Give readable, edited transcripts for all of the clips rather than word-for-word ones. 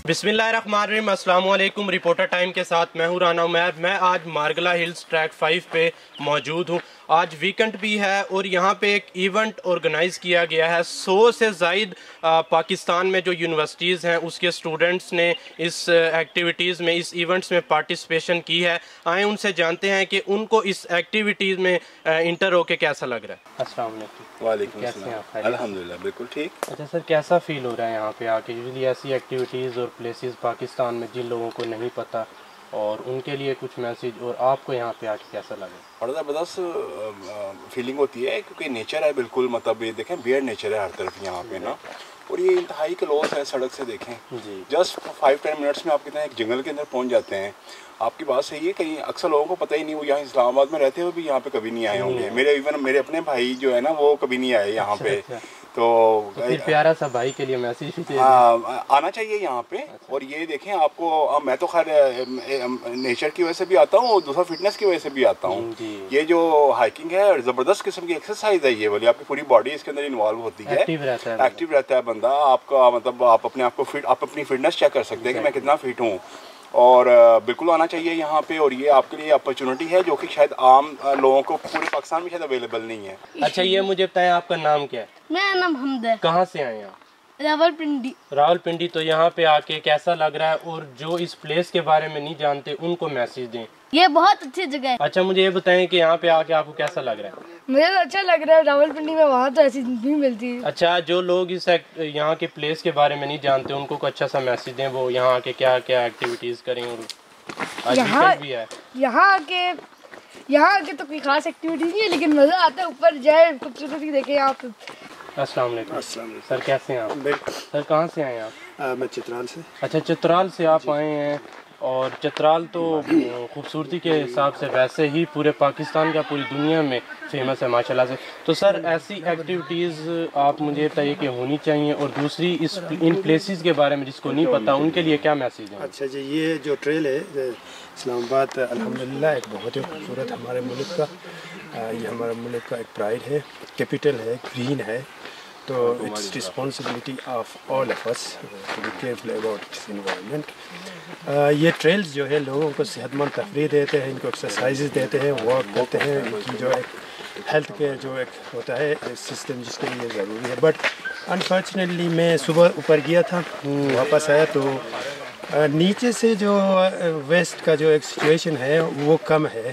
बिस्मिल्लाहिर्रहमानिर्रहीम, अस्सलाम वालेकुम। रिपोर्टर टाइम के साथ मैं हूँ राना उमैर। मैं आज मारगला हिल्स ट्रैक 5 पे मौजूद हूँ। आज वीकेंड भी है और यहाँ पे एक इवेंट ऑर्गेनाइज़ किया गया है। 100 से ज़ायद पाकिस्तान में जो यूनिवर्सिटीज़ हैं उसके स्टूडेंट्स ने इस एक्टिविटीज़ में, इस इवेंट्स में पार्टिसिपेशन की है। आए उनसे जानते हैं कि उनको इस एक्टिविटीज़ में इंटर होके कैसा लग रहा है। अस्सलाम वालेकुम। वालेकुम अस्सलाम। अल्हम्दुलिल्लाह बिल्कुल ठीक। अच्छा सर, कैसा फील हो रहा है यहाँ पे आके? यूजुअली ऐसी एक्टिविटीज़ और प्लेसेस पाकिस्तान में जिन लोगों को नहीं पता, और उनके लिए कुछ मैसेज, और आपको यहाँ पे आके कैसा लगे? बड़ा ज़बरदस्त फीलिंग होती है क्योंकि नेचर है बिल्कुल, मतलब ये देखें बियर नेचर है हर तरफ यहाँ पे ना, और ये इंतहाई क्लोज है सड़क से। देखें जस्ट 5-10 मिनट्स में आप कितना एक जंगल के अंदर पहुँच जाते हैं। आपकी बात सही है, कहीं अक्सर लोगों को पता ही नहीं, वो यहाँ इस्लामाबाद में रहते हुए भी यहाँ पे कभी नहीं आए होंगे। मेरे अपने भाई जो है ना वो कभी नहीं आए यहाँ पे। तो फिर प्यारा सा भाई के लिए मैसेज आना चाहिए यहाँ पे। और ये देखें आपको, मैं तो खैर नेचर की वजह से भी आता हूँ और दूसरा फिटनेस की वजह से भी आता हूँ। ये जो हाइकिंग है ज़बरदस्त किस्म की एक्सरसाइज है ये वाली, आपकी पूरी बॉडी इसके अंदर इन्वॉल्व होती है, एक्टिव रहता है बंदा आपका। मतलब आप अपने आप को फिट, आप अपनी फिटनेस चेक कर सकते हैं कि मैं कितना फिट हूँ, और बिल्कुल आना चाहिए यहाँ पे। और ये आपके लिए अपॉर्चुनिटी है जो कि शायद आम लोगों को पूरे पाकिस्तान में शायद अवेलेबल नहीं है। अच्छा, ये मुझे बताएं आपका नाम क्या है? मेरा नाम हमद है। कहाँ से आए आप? रावलपिंडी। रावलपिंडी। तो यहाँ पे आके कैसा लग रहा है, और जो इस प्लेस के बारे में नहीं जानते उनको मैसेज दें। ये बहुत अच्छी जगह है। अच्छा, मुझे ये बताएं कि यहाँ पे आके आपको कैसा लग रहा है? मुझे तो अच्छा लग रहा है। रावलपिंडी में वहाँ तो ऐसी नहीं मिलती है। अच्छा, जो लोग इस यहाँ के प्लेस के बारे में नहीं जानते उनको को अच्छा सा मैसेज दें, वो यहाँ आके क्या क्या एक्टिविटीज करें। और आज वीकेंड भी है। यहाँ आके तो कोई खास एक्टिविटी नहीं है, लेकिन मजा आता है। ऊपर जाए, खूबसूरती देखे यहाँ पे। अस्सलाम वालेकुम। सर कैसे हैं आप? सर कहाँ से आए आप? मैं चित्राल से। अच्छा, चित्राल से आप आए हैं। और चित्राल तो खूबसूरती के हिसाब से वैसे ही पूरे पाकिस्तान का, पूरी दुनिया में फेमस है माशाल्लाह से। तो सर ऐसी एक्टिविटीज़ आप मुझे बताइए कि होनी चाहिए, और दूसरी इन प्लेसेस के बारे में जिसको नहीं पता उनके लिए क्या मैसेज है? अच्छा जी, ये जो ट्रेल है इस्लामाबाद अल्हम्दुलिल्लाह एक बहुत ही खूबसूरत हमारे मुल्क का, ये हमारे मुल्क का एक प्राइड है, कैपिटल है, ग्रीन है। तो it's responsibility of all of us to be careful about this environment. ये ट्रेल्स जो है लोगों को सेहतमंद तफरीह देते हैं, इनको एक्सरसाइजेज देते हैं, वॉक करते हैं, इनकी जो एक हेल्थ केयर जो एक होता है सिस्टम जिसके लिए ज़रूरी है। बट अनफॉर्चुनेटली मैं सुबह ऊपर गया था, वापस आया तो नीचे से जो वेस्ट का जो एक सिचुएशन है वो कम है।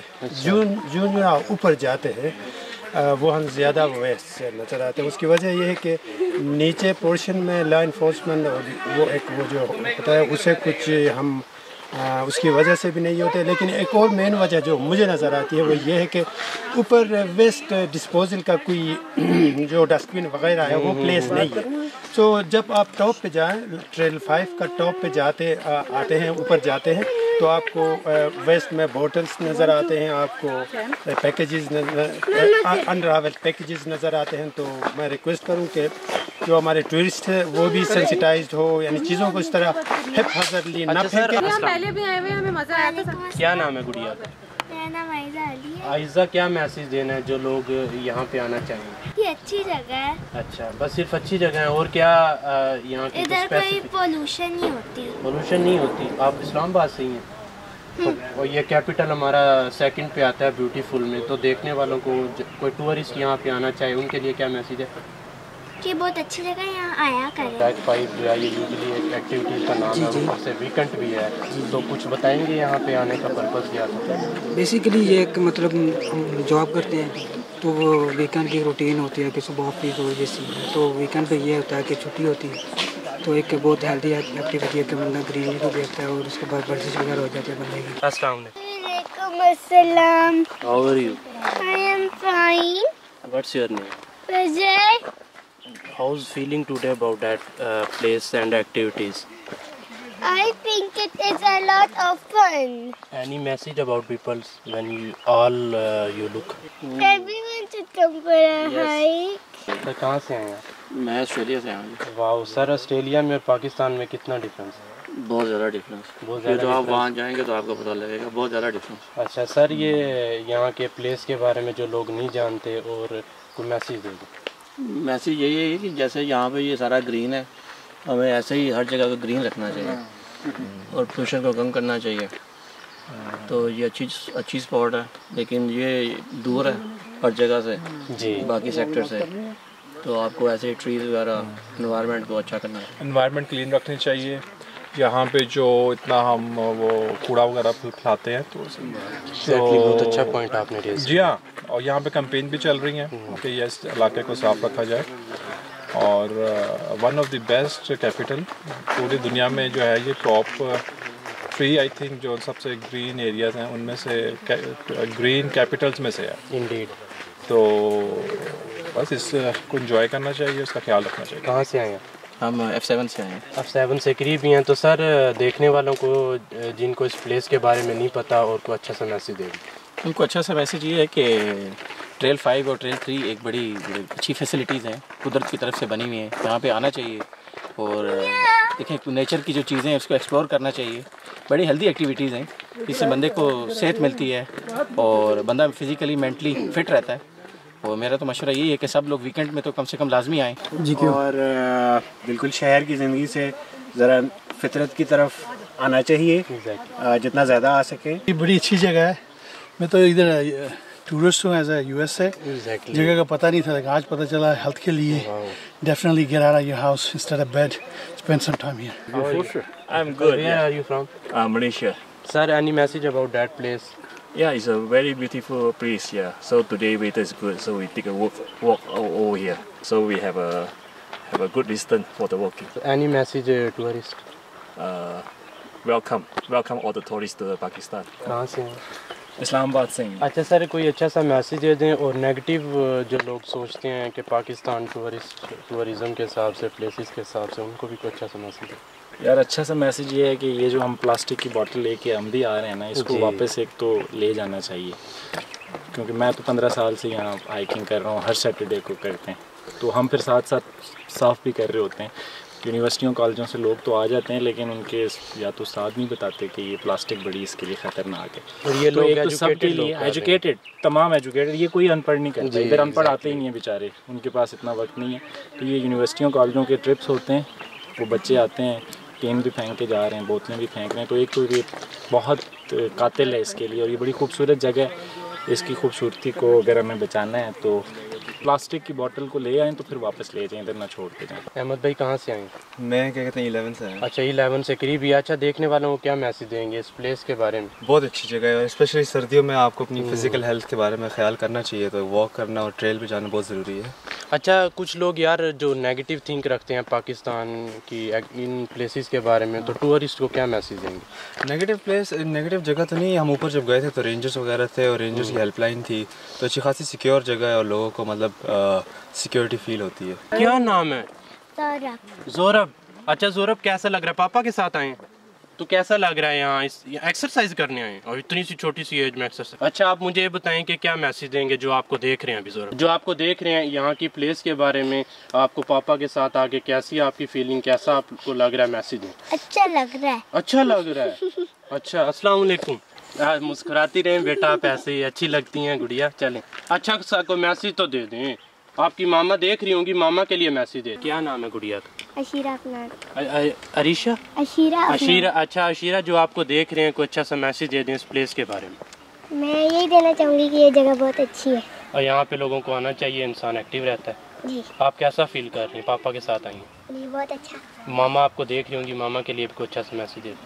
जो ऊपर जाते हैं वो हम ज़्यादा वेस्ट से नज़र आते हैं। उसकी वजह यह है कि नीचे पोर्शन में लॉ इन्फोर्समेंट वो जो होता है उसे कुछ हम उसकी वजह से भी नहीं होते। लेकिन एक और मेन वजह जो मुझे नज़र आती है वो ये है कि ऊपर वेस्ट डिस्पोजल का कोई जो डस्टबिन वगैरह है वो प्लेस नहीं है। तो जब आप टॉप पे जाएं, ट्रेल 5 का टॉप पे आते हैं, ऊपर जाते हैं, तो आपको वेस्ट में बोटल्स नज़र आते हैं, आपको पैकेजेस अनरावल पैकेजेस नज़र आते हैं। तो मैं रिक्वेस्ट करूं कि जो हमारे टूरिस्ट है वो भी सेंसिटाइज्ड हो, यानी चीज़ों को इस तरह हैज़ार्डली ना फेंकें। हम पहले भी आए हुए, हमें मज़ा आया था। क्या नाम है गुड़िया? मेरा नाम आइज़ा अली है। आइज़ा, क्या मैसेज देना है जो लोग यहाँ पे आना चाहेंगे? ये अच्छी जगह है। अच्छा, बस सिर्फ अच्छी जगह है, और क्या यहाँ की? इधर कोई पोल्यूशन नहीं होती। पोल्यूशन नहीं होती। आप इस्लामाबाद से ही हैं? तो, और ये कैपिटल हमारा सेकंड पे आता है ब्यूटीफुल में। तो देखने वालों को, कोई टूरिस्ट यहाँ पे आना चाहे, उनके लिए क्या मैसेज है? कि बहुत अच्छी जगह, यहाँ आया करें। ट्रैक 5 जो है ये यूजली एक एक्टिविटीज़ का नाम है, ऊपर से वीकेंड भी है। तो कुछ बताएंगे यहाँ पे आने का पर्पज़ क्या था? बेसिकली ये एक मतलब हम जॉब करते हैं तो वो वीकेंड की रूटीन होती है कि सुबह ऑफिस और जैसी, तो वीकेंड पे ये होता है कि छुट्टी होती है। तो एक बहुत हेल्दी एक्टिविटी है कि बंदा ग्रीनरी को देखता है, और उसके बाद वर्जिश वगैरह हो जाती है बंदे की। अस्सलाम अस्सलाम। How are you? I am fine. What's your name? Vijay. How's feeling today about that place and activities? I think it is a lot of fun. Any message about people when you look? Everyone should come for a hike. Sir कहाँ से आए हैं? मैं Australia से आया हूँ। वाह sir, Australia में और पाकिस्तान में कितना डिफरेंस है? बहुत ज़्यादा डिफरेंस। ये तो आप वहाँ जाएंगे तो आपको पता लगेगा, बहुत ज़्यादा डिफरेंस। अच्छा सर, ये यहाँ के प्लेस के बारे में जो लोग नहीं जानते, और कोई मैसेज दे दो। मैसेज यही है कि जैसे यहाँ पे ये सारा ग्रीन है, हमें ऐसे ही हर जगह को ग्रीन रखना चाहिए। और पोल्यूशन को कम करना चाहिए। तो ये अच्छी स्पॉट है, लेकिन ये दूर है हर जगह से जी, बाकी सेक्टर से। तो आपको ऐसे ट्रीज वगैरह एनवायरनमेंट को अच्छा करना है, एनवायरनमेंट क्लीन रखनी चाहिए। यहाँ पे जो इतना हम वो कूड़ा वगैरह फैलाते हैं तो बहुत अच्छा पॉइंट आपने रेज़ जी हाँ। और यहाँ पे कैंपेन भी चल रही हैं कि ये इस इलाके को साफ रखा जाए। और one of the best capital पूरी दुनिया में जो है, ये टॉप 3 आई थिंक जो सबसे ग्रीन एरियाज़ हैं उनमें से, ग्रीन कैपिटल्स में से है इंडीड। तो बस इसको एंजॉय करना चाहिए, उसका ख्याल रखना चाहिए। कहाँ से आए हैं? हम F7 से आए हैं। F7 से करीब ही हैं। तो सर देखने वालों को जिनको इस प्लेस के बारे में नहीं पता और को अच्छा सा मैसेज देंगे? उनको अच्छा सा मैसेज ये है कि ट्रेल 5 और ट्रेल 3 एक बड़ी अच्छी फैसिलिटीज़ हैं, कुदरत की तरफ से बनी हुई हैं, यहाँ पे आना चाहिए और देखें नेचर की जो चीज़ें हैं उसको एक्सप्लोर करना चाहिए। बड़ी हेल्दी एक्टिविटीज़ हैं, इससे बंदे को सेहत मिलती है और बंदा फिज़िकली मेंटली फिट रहता है। और मेरा तो मशवरा यही है कि सब लोग वीकेंड में तो कम से कम लाजमी आएँ जी। और बिल्कुल शहर की ज़िंदगी से ज़रा फितरत की तरफ आना चाहिए, जितना ज़्यादा आ सके। ये बड़ी अच्छी जगह है। मैं तो इधर टूरिस्ट हूँ, एज ए US से। जगह का पता नहीं था, लेकिन आज पता चला हेल्थ के लिए। Definitely get out of your house instead of bed, spend some time here. I'm good. Where are you from? Malaysia. Sir, any message about that place? Yeah, it's a very beautiful place. Yeah. So today weather is good, so we take a walk over here. So we have a good distance for the walking. So any message tourist? Welcome all the tourists to Pakistan. कहाँ से हैं? इस्लामाबाद से हैं। अच्छा sir, कोई अच्छा सा message दे दें। और नेगेटिव जो लोग सोचते हैं कि पाकिस्तान टूरिज़म के हिसाब से, प्लेसेस के हिसाब से, उनको भी कोई अच्छा सा मैसेज दें। यार अच्छा सा मैसेज ये है कि ये जो हम प्लास्टिक की बोतल लेके हम भी आ रहे हैं ना, इसको वापस एक तो ले जाना चाहिए। क्योंकि मैं तो 15 साल से यहाँ हाइकिंग कर रहा हूँ, हर सैटरडे को करते हैं, तो हम फिर साथ साथ साफ़ भी कर रहे होते हैं। यूनिवर्सिटियों कॉलेजों से लोग तो आ जाते हैं, लेकिन उनके या तो साथ नहीं बताते कि ये प्लास्टिक बड़ी इसके लिए ख़तरनाक है। और ये लोग तो सबके लिए एजुकेटेड, तमाम एजुकेटेड, ये कोई अनपढ़ नहीं करता। इधर अनपढ़ आते ही नहीं है बेचारे, उनके पास इतना वक्त नहीं है। तो ये यूनिवर्सिटियों कॉलेजों के ट्रिप्स होते हैं, वो बच्चे आते हैं, टीन भी फेंक के जा रहे हैं, बोतलें भी फेंक रहे हैं। तो एक तो ये बहुत कातिल है इसके लिए। और ये बड़ी खूबसूरत जगह है, इसकी खूबसूरती को अगर हमें बचाना है तो प्लास्टिक की बोतल को ले आएँ तो फिर वापस ले जाएँ, इधर ना छोड़ के जाएँ। अहमद भाई कहाँ से आए? मैं क्या कहते हैं 11 से आए। अच्छा 11 से करीब ही। अच्छा, देखने वालों को क्या मैसेज देंगे इस प्लेस के बारे में? बहुत अच्छी जगह है, और स्पेशली सर्दियों में आपको अपनी फिजिकल हेल्थ के बारे में ख्याल करना चाहिए। तो वॉक करना और ट्रेल पे जाना बहुत ज़रूरी है। अच्छा, कुछ लोग यार जो नेगेटिव थिंक रखते हैं पाकिस्तान की इन प्लेसेस के बारे में, तो टूरिस्ट को क्या मैसेज देंगे? नेगेटिव जगह तो नहीं। हम ऊपर जब गए थे तो रेंजर्स वगैरह थे और रेंजर्स की हेल्पलाइन थी, तो अच्छी खासी सिक्योर जगह है और लोगों को मतलब सिक्योरिटी फील होती है। क्या नाम है? ज़ोरब। अच्छा ज़ोरब, कैसा लग रहा है? पापा के साथ आए तो कैसा लग रहा है यहाँ एक्सरसाइज करने आए और इतनी सी छोटी सी एज में एक्सरसाइज? अच्छा, आप मुझे ये बताएं कि क्या मैसेज देंगे जो आपको देख रहे हैं अभी ज़ोरब, जो आपको देख रहे हैं यहाँ की प्लेस के बारे में, आपको पापा के साथ आके कैसी आपकी फीलिंग, कैसा आपको लग रहा है? मैसेज दें। अच्छा लग रहा है। अच्छा लग रहा है। अच्छा, अस्सलाम वालेकुम। मुस्कुराती रहें बेटा, आप ऐसे ही अच्छी लगती हैं गुड़िया। चलें, अच्छा सा को मैसेज तो दे दें। आपकी मामा देख रही होंगी, मामा के लिए मैसेज दे। क्या नाम है गुड़िया का? अशीरा अफनान। अरीशा? अशीरा। अच्छा अशीरा, जो आपको देख रहे हैं, कोई अच्छा सा मैसेज दे दें इस प्लेस के बारे में। मैं यही देना चाहूँगी कि ये जगह बहुत अच्छी है और यहाँ पे लोगों को आना चाहिए, इंसान एक्टिव रहता है जी। आप कैसा फील कर रही हैं? पापा के साथ आई हैं जी, बहुत अच्छा। मामा आपको देख रही होंगी, मामा के लिए भी कोई अच्छा सा मैसेज दे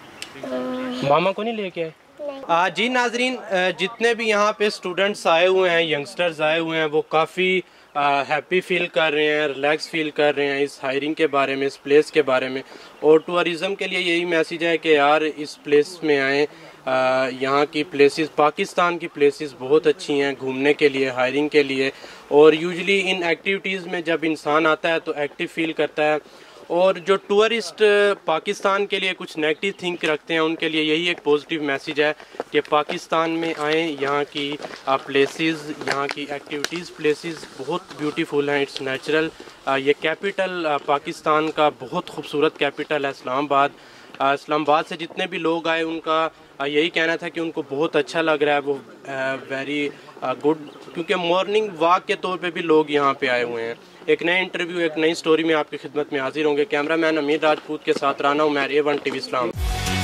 दें। मामा को नहीं लेके आए? जी नाजरीन, जितने भी यहाँ पे स्टूडेंट्स आए हुए हैं, यंगस्टर्स आए हुए हैं, वो काफ़ी हैप्पी फील कर रहे हैं, रिलैक्स फील कर रहे हैं इस हायरिंग के बारे में, इस प्लेस के बारे में। और टूरिज़म के लिए यही मैसेज है कि यार इस प्लेस में आएँ। यहाँ की प्लेसेस, पाकिस्तान की प्लेसेस बहुत अच्छी हैं घूमने के लिए, हायरिंग के लिए। और यूजुअली इन एक्टिविटीज़ में जब इंसान आता है तो एक्टिव फील करता है। और जो टूरिस्ट पाकिस्तान के लिए कुछ नेगेटिव थिंक रखते हैं, उनके लिए यही एक पॉजिटिव मैसेज है कि पाकिस्तान में आएँ। यहाँ की प्लेसेस, यहाँ की एक्टिविटीज़, प्लेसेस बहुत ब्यूटीफुल हैं, इट्स नेचुरल। ये कैपिटल पाकिस्तान का बहुत खूबसूरत कैपिटल है इस्लामाबाद। इस्लामाबाद से जितने भी लोग आए उनका यही कहना था कि उनको बहुत अच्छा लग रहा है, वो वेरी गुड, क्योंकि मॉर्निंग वॉक के तौर पे भी लोग यहाँ पे आए हुए हैं। एक नए इंटरव्यू, एक नई स्टोरी में आपकी खिदमत में हाजिर होंगे। कैमरामैन अमीर राजपूत के साथ राना उमैर, A1 TV इस्लाम।